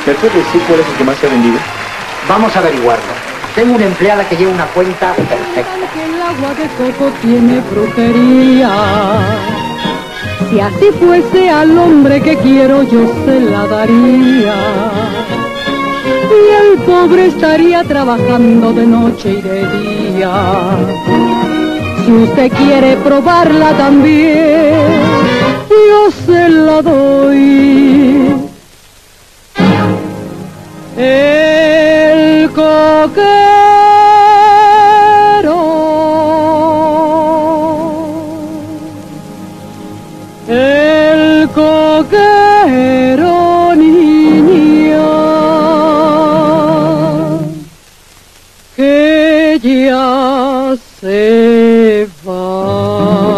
¿Me puedes decir cuál es el que más se ha vendido? Vamos a averiguarlo. Tengo una empleada que lleva una cuenta perfecta. Que el agua de coco tiene brujería. Si así fuese al hombre que quiero, yo se la daría. Y el pobre estaría trabajando de noche y de día. Si usted quiere probarla también, yo se la doy. El coquero, el coquero, niña, que ya se va.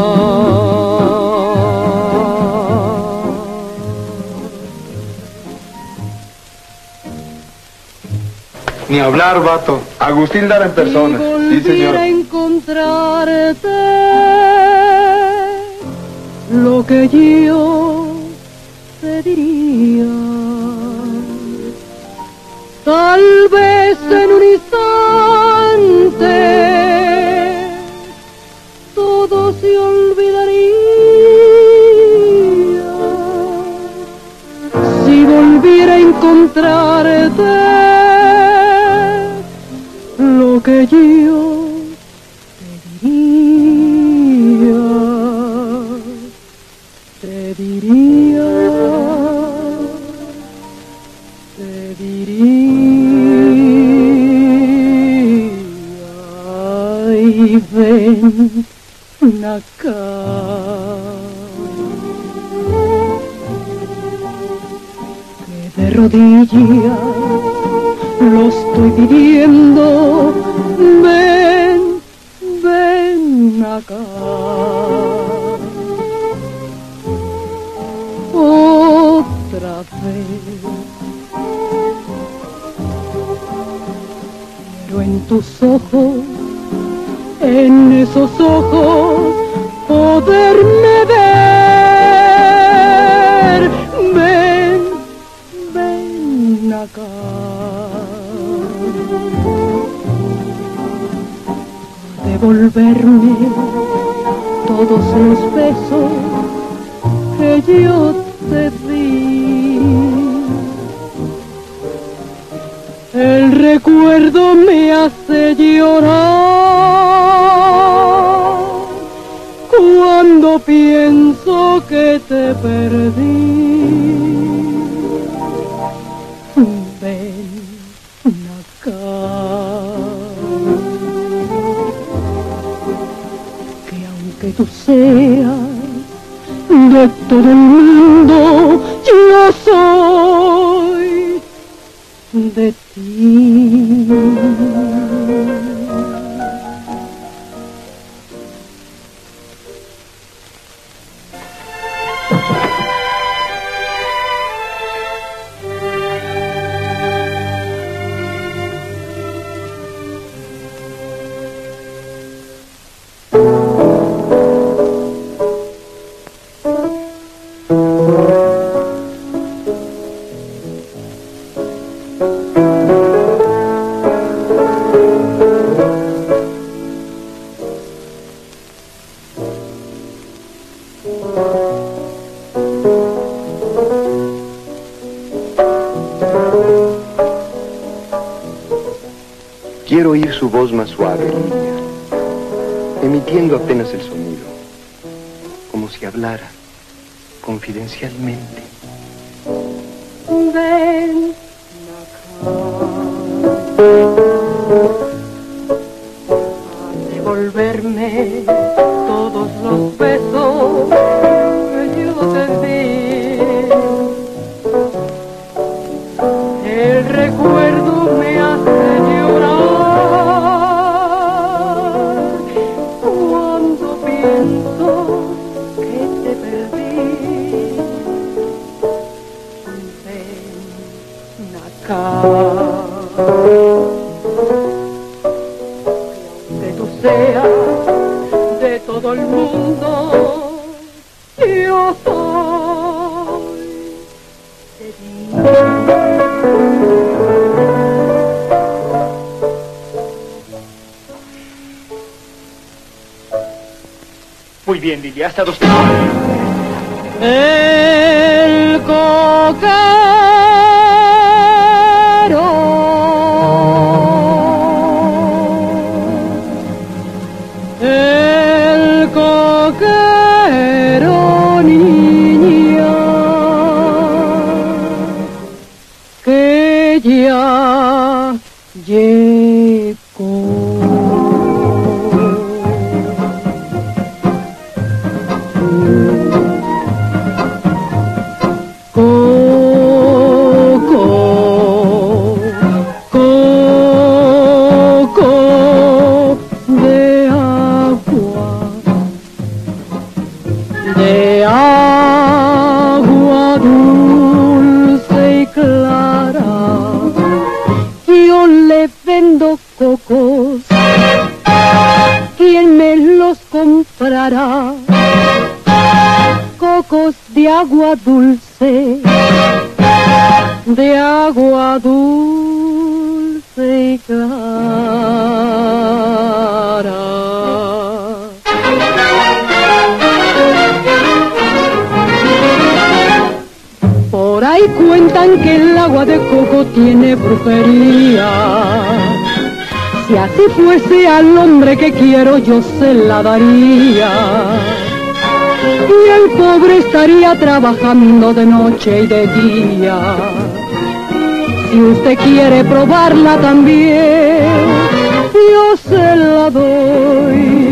Ni hablar, vato. Agustín Lara en persona. Sí, señor. A encontrarte, lo que yo te diría, tal vez en un instante todo se olvidaría. Si volviera a encontrarte, lo que yo te diría, ay, ven acá. Que de rodillas lo estoy pidiendo, ven, ven acá. Otra vez quiero en tus ojos, en esos ojos, poderme ver. Ven, ven acá. Devolverme todos los besos que yo te di. El recuerdo me hace llorar cuando pienso que te perdí. Ven acá. Que tú seas de todo el mundo, yo soy de ti. Quiero oír su voz más suave, niña, emitiendo apenas el sonido, como si hablara confidencialmente. Ven acá, a devolverme todos los besos que yo te di. El recuerdo me hace llorar cuando pienso que te perdí. Ven acá, que tú seas de todo el mundo, yo soy de ti. bien, Lili. Ha estado usted... El coquero, el coquero, niña, que ya llegó. De agua dulce y clara, yo le vendo cocos, ¿quién me los comprará? Cocos de agua dulce y clara. Por ahí cuentan que el agua de coco tiene brujería. Si así fuese al hombre que quiero, yo se la daría. Y el pobre estaría trabajando de noche y de día. Si usted quiere probarla también, yo se la doy.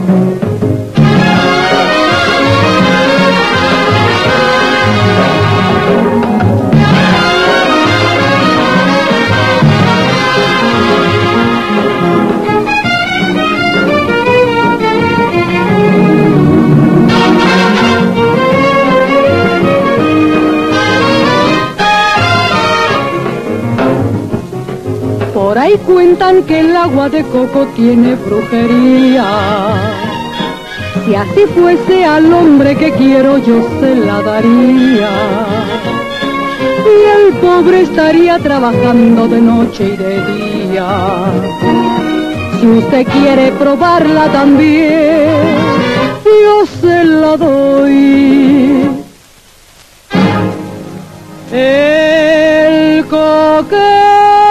Por ahí cuentan que el agua de coco tiene brujería. Si así fuese al hombre que quiero, yo se la daría. Y el pobre estaría trabajando de noche y de día. Si usted quiere probarla también, yo se la doy. El coquero